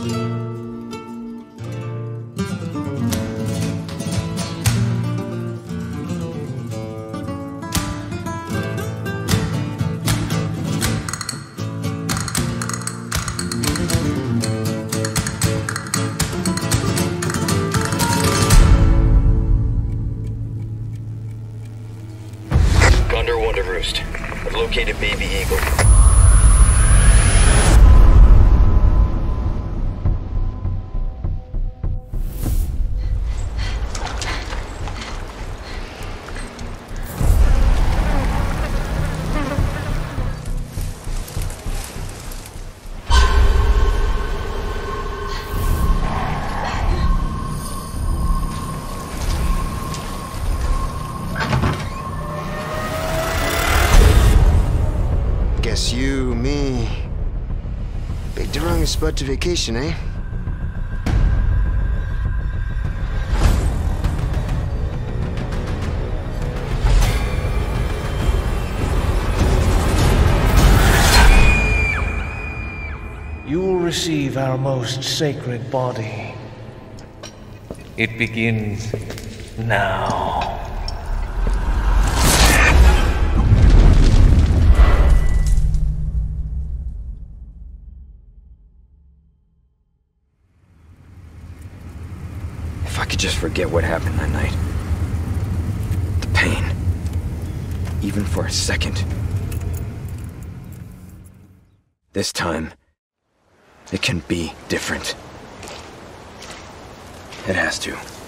I've located Baby Eagle. Guess you, me, picked the wrong spot to vacation, eh? You will receive our most sacred body. It begins now. If I could just forget what happened that night. The pain. Even for a second. This time, it can be different. It has to.